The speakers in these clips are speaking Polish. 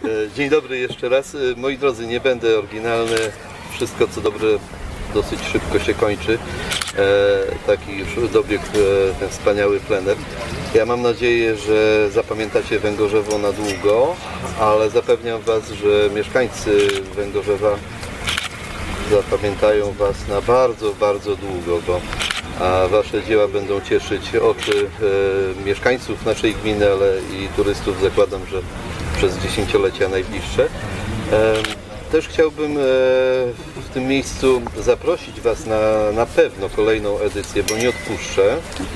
Dzień dobry jeszcze raz. Moi drodzy, nie będę oryginalny. Wszystko co dobre dosyć szybko się kończy. Taki już dobiegł ten wspaniały plener. Ja mam nadzieję, że zapamiętacie Węgorzewo na długo, ale zapewniam Was, że mieszkańcy Węgorzewa zapamiętają Was na bardzo, bardzo długo, bo Wasze dzieła będą cieszyć oczy mieszkańców naszej gminy, ale i turystów, zakładam, że przez dziesięciolecia najbliższe. Też chciałbym w tym miejscu zaprosić Was na pewno kolejną edycję, bo nie odpuszczę.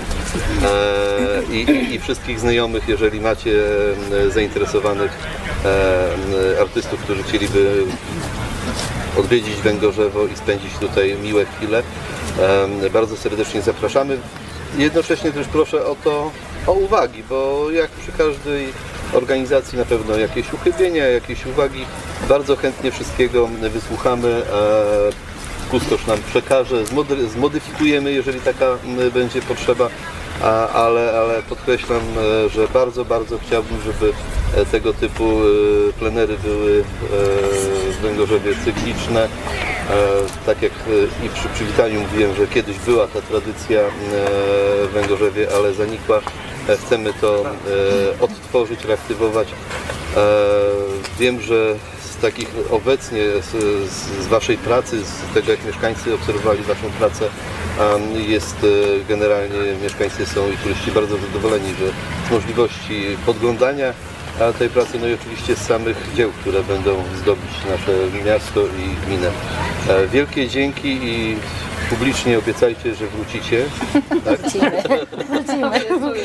I wszystkich znajomych, jeżeli macie zainteresowanych artystów, którzy chcieliby odwiedzić Węgorzewo i spędzić tutaj miłe chwile, bardzo serdecznie zapraszamy. Jednocześnie też proszę o uwagi, bo jak przy każdej organizacji na pewno jakieś uchybienia, jakieś uwagi. Bardzo chętnie wszystkiego wysłuchamy. Kustosz nam przekaże, zmodyfikujemy, jeżeli taka będzie potrzeba, ale podkreślam, że bardzo, bardzo chciałbym, żeby tego typu plenery były w Węgorzewie cykliczne. Tak jak i przy przywitaniu mówiłem, że kiedyś była ta tradycja w Węgorzewie, ale zanikła. Chcemy to odtworzyć, reaktywować. Wiem, że z takich obecnie, z Waszej pracy, z tego jak mieszkańcy obserwowali Waszą pracę, jest generalnie mieszkańcy są i turyści bardzo zadowoleni, że z możliwości podglądania tej pracy, no i oczywiście z samych dzieł, które będą zdobić nasze miasto i gminę. Wielkie dzięki i publicznie obiecajcie, że wrócicie. Tak? Wrócimy.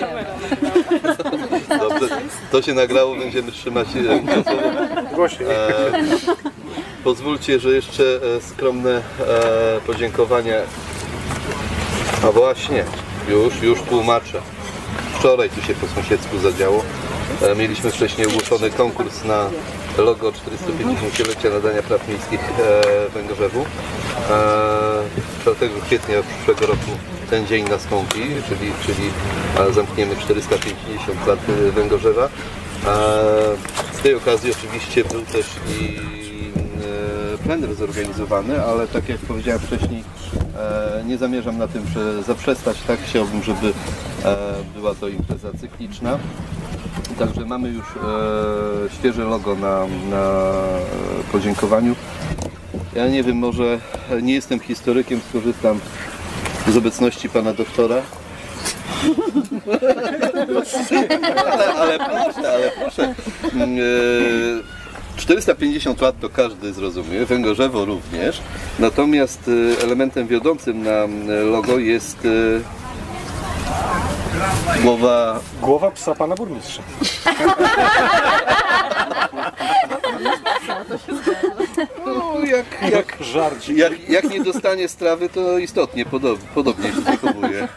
Dobrze, to się nagrało, będziemy trzymać Głośniej. Pozwólcie, że jeszcze skromne podziękowania. A właśnie, już tłumaczę. Wczoraj tu się po sąsiedzku zadziało. Mieliśmy wcześniej ogłoszony konkurs na logo 450-lecia nadania praw miejskich Węgorzewu. 4 kwietnia przyszłego roku ten dzień nastąpi, czyli zamkniemy 450 lat Węgorzewa. Z tej okazji oczywiście był też i plener zorganizowany, ale tak jak powiedziałem wcześniej, nie zamierzam na tym zaprzestać. Tak, chciałbym, żeby była to impreza cykliczna. Także mamy już świeże logo na podziękowaniu. Ja nie wiem, może nie jestem historykiem, skorzystam z obecności pana doktora. Ale proszę. 450 lat to każdy zrozumie, Węgorzewo również. Natomiast elementem wiodącym na logo jest Głowa psa pana burmistrza. No, jak nie dostanie strawy, to istotnie podobnie się zachowuje.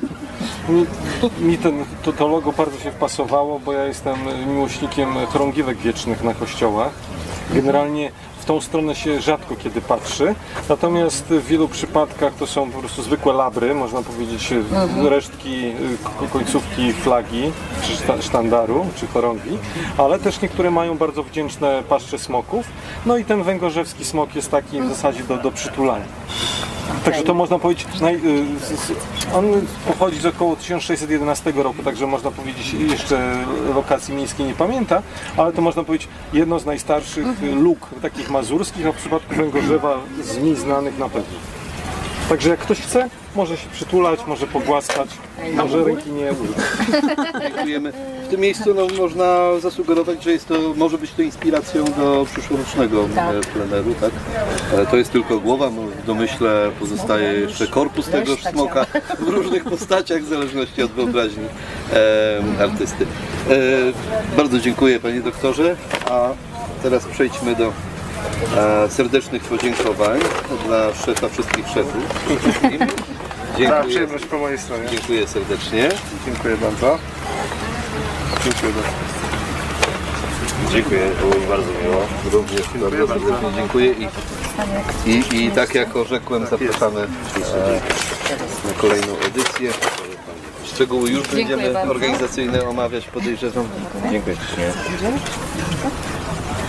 Mi to logo bardzo się wpasowało, bo ja jestem miłośnikiem chorągiewek wiecznych na kościołach. Generalnie w tą stronę się rzadko kiedy patrzy, natomiast w wielu przypadkach to są po prostu zwykłe labry, można powiedzieć resztki, końcówki flagi, czy sztandaru, czy chorągwi, ale też niektóre mają bardzo wdzięczne paszcze smoków, no i ten węgorzewski smok jest taki w zasadzie do przytulania. Także to można powiedzieć, on pochodzi z około 1611 roku, także można powiedzieć, jeszcze lokacji miejskiej nie pamięta, ale to można powiedzieć jedno z najstarszych luk takich mazurskich, a w przypadku Węgorzewa z mniej znanych na pewno. Także jak ktoś chce, może się przytulać, może pogłaskać, może ręki nie ujść. Dziękujemy. W tym miejscu można zasugerować, że może być to inspiracją do przyszłorocznego pleneru, tak? To jest tylko głowa, w domyśle pozostaje jeszcze korpus tegoż smoka w różnych postaciach, w zależności od wyobraźni artysty. Bardzo dziękuję panie doktorze, a teraz przejdźmy do serdecznych podziękowań dla szefa wszystkich szefów. Dziękuję. Przyjemność po mojej stronie. Dziękuję serdecznie. Dziękuję bardzo. Dziękuję bardzo. Dziękuję, było mi bardzo miło. Również bardzo serdecznie dziękuję i tak jak orzekłem, zapraszamy na kolejną edycję. Szczegóły już będziemy organizacyjne omawiać, podejrzewam. Dziękuję ślicznie.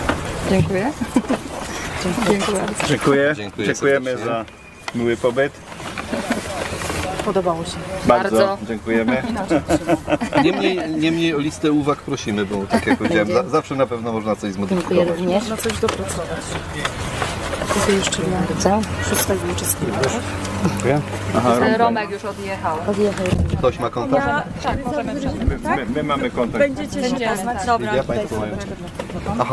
Dziękuję. Dziękuję. Dziękuję. serdecznie. Dziękujemy za miły pobyt. Podobało się. Bardzo. Dziękujemy. Niemniej o listę uwag prosimy, bo tak jak powiedziałem, zawsze na pewno można coś zmodyfikować. Dziękuję również. Można coś dopracować. Tutaj jeszcze dla szóstego uczestnika. Dziękuję. Aha, Romek już odjechał. Ktoś ma kontakt? Tak, możemy my mamy kontakt. Będziecie się poznać. Dobra. Ja Państwo mają. Aha,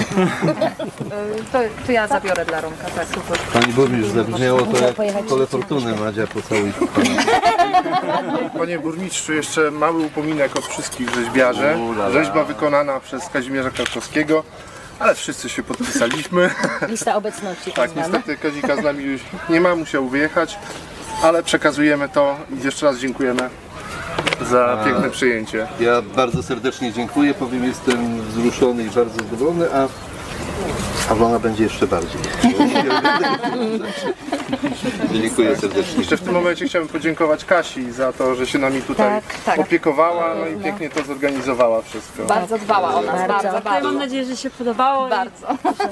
to ja zabiorę dla Romka, tak, super. Pani burmistrz zabrzmiało to jak kole fortuny, Madzia, pocałuj pana. Panie burmistrzu, jeszcze mały upominek od wszystkich rzeźbiarzy. Rzeźba wykonana przez Kazimierza Karczowskiego, ale wszyscy się podpisaliśmy. Lista obecności. Tak, niestety Kazika z nami już nie ma, musiał wyjechać, ale przekazujemy to i jeszcze raz dziękujemy za piękne przyjęcie. Ja bardzo serdecznie dziękuję, powiem, jestem wzruszony i bardzo zadowolony, a żona będzie jeszcze bardziej. Dziękuję serdecznie. Jeszcze w tym momencie chciałbym podziękować Kasi za to, że się nami tutaj Tak. opiekowała, no i pięknie to zorganizowała wszystko. Bardzo dbała o nas, bardzo, Mam bardzo. nadzieję, że się podobało. Bardzo.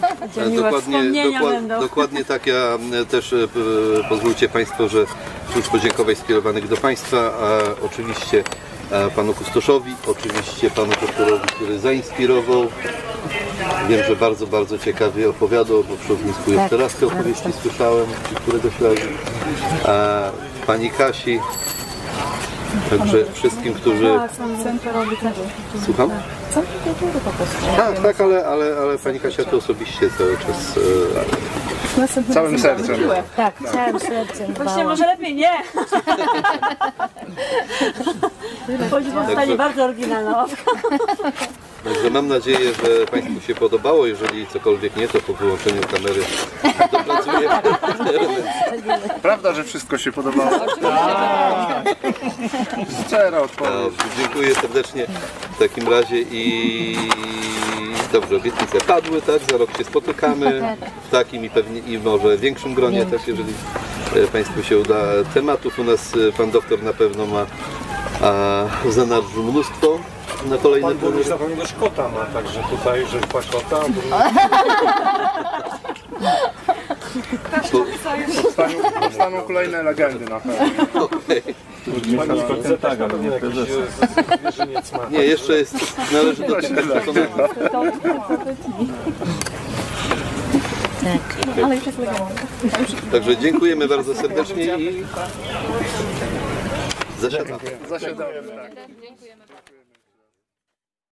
Dokładnie tak, ja też pozwólcie Państwo, że wśród podziękowań skierowanych do Państwa, a oczywiście Panu Kustoszowi, oczywiście Panu doktorowi, który zainspirował. Wiem, że bardzo ciekawie opowiadał, bo przy ognisku jeszcze raz te opowieści słyszałem, którego śladzi. Pani Kasi, także wszystkim, którzy... Słucham? Tak, ale Pani Kasia to osobiście cały czas... Całym sercem. Tak, całym sercem. Właśnie może lepiej nie. Chodzi zostanie bardzo oryginalna. Także mam nadzieję, że Państwu się podobało. Jeżeli cokolwiek nie, to po wyłączeniu kamery dopracujemy. Prawda, że wszystko się podobało? Szczera odpowiedź. Dobrze, dziękuję serdecznie w takim razie i dobrze, obietnice padły, tak? Za rok się spotykamy w takim i pewnie i może większym gronie też, jeżeli Państwu się uda. Tematów u nas Pan doktor na pewno ma w zanadrzu mnóstwo na kolejne Pan burmistrz na pewno też kota ma, także tutaj rzeźba kota. Powstaną kolejne legendy na pewno. Nie, jeszcze jest, należy do tych przekonania. Także dziękujemy bardzo serdecznie i zasiadamy. Zasiadamy. Tak. Dziękujemy.